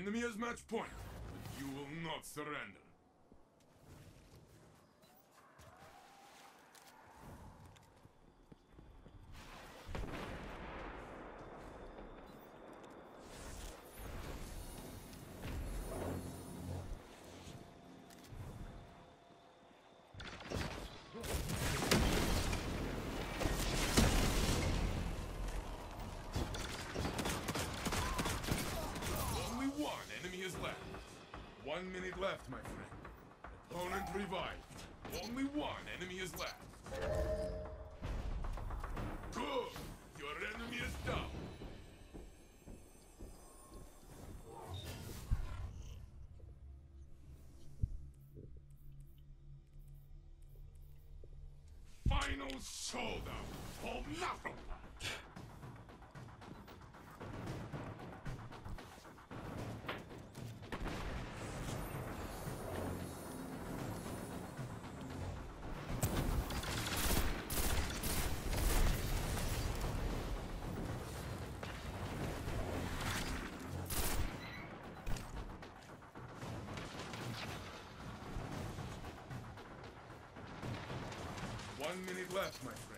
enemy has match point. You will not surrender. Only one enemy is left. 1 minute left, my friend. Opponent revived. Only one enemy is left. Good! Your enemy is down. Final showdown of nothing. One minute left, my friend.